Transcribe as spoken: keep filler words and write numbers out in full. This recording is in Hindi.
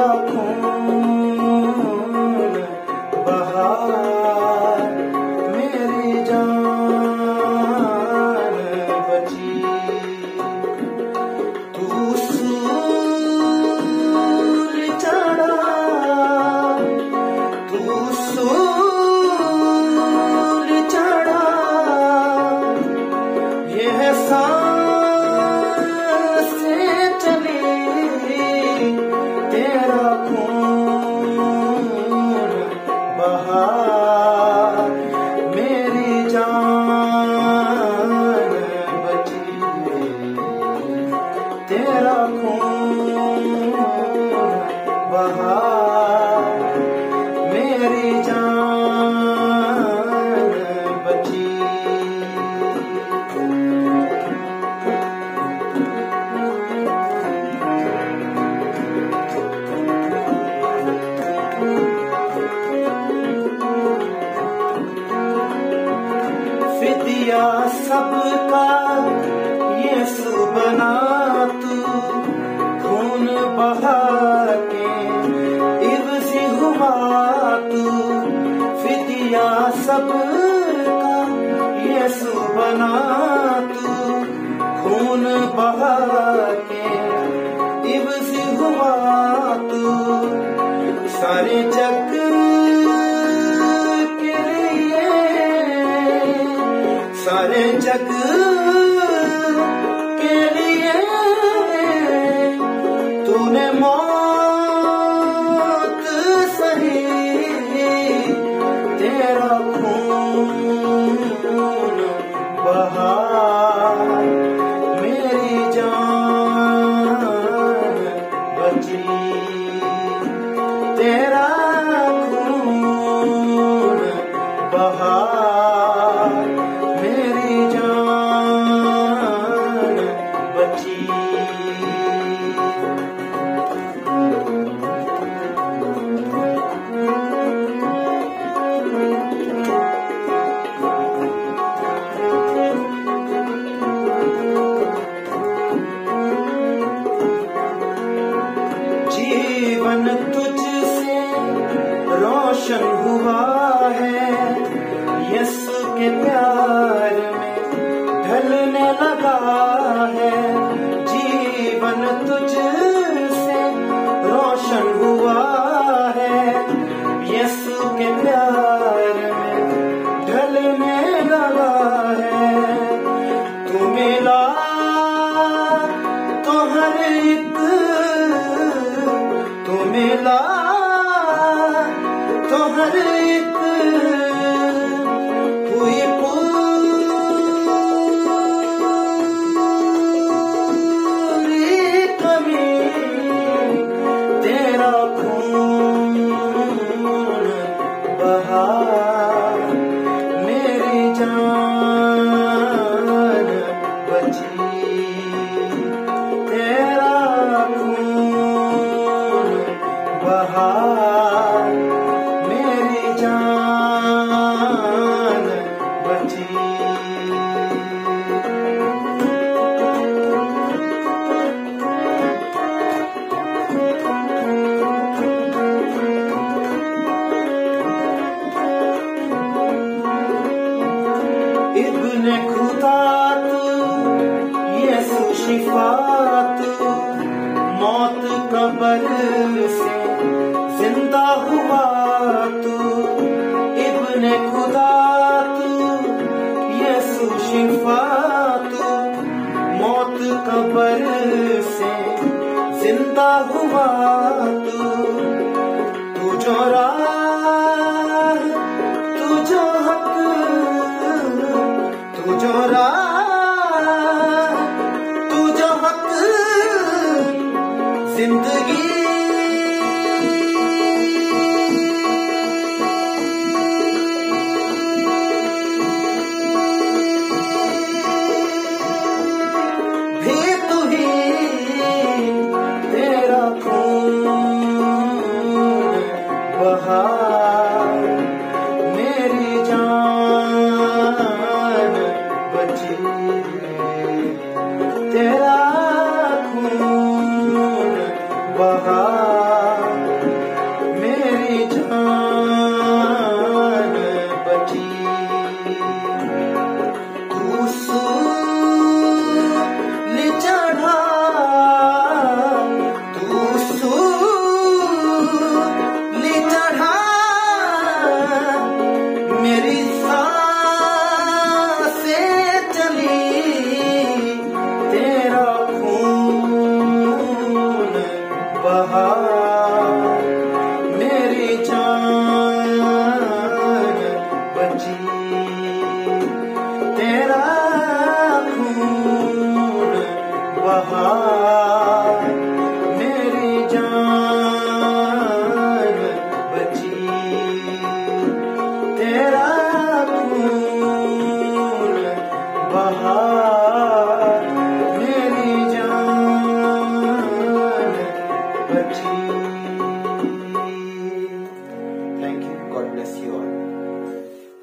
तेरा खून बहा मेरी जान बची। तू सूल चढ़ा, तू सूल चढ़ा, यह सांसें चली तेरा खून बहा मेरी जान बची। तेरा खून बहा मेरी जान बची। फिदिया सबका यीशु बना तू, खून बहा के इब्ज़ी हुआ तू। फिदिया सबका यीशु बना तू, खून बहा के इब्ज़ी हुआ तू। सारे जग के लिए, सारे जग के लिए तूने मौत सही। तेरा खून बहा मेरी जान बची। तेरा खून बहा मेरी जान बची। जीवन तुझसे रोशन हुआ है, यीशु के प्यार में ढलने लगा है। जीवन तुझसे रोशन हुआ है, यीशु के प्यार में ढलने लगा है। तू मिला तो हर एक, तू मिला तो हर एक हुई पूरी कमी। तेरा खून बहा मेरी जान बची। तेरा खून बहा मेरी जान बची। इब्ने खुदा तू, यीशु शिफा तू, मौत कब्र से जिंदा हुआ तू। इब्ने खुदा तू, यीशु शिफा तू, मौत कब्र से जिंदा हुआ तू। तू जो राह, तू जो हक, तू जो राह, तू जो हक, जिंदगी भी तू ही। तेरा खून बहा मेरी जान बची। तेरा खून बहा बहा मेरी जान बची। तेरा खून बहा मेरी जान बची। तेरा खून बहा मेरी जान बची।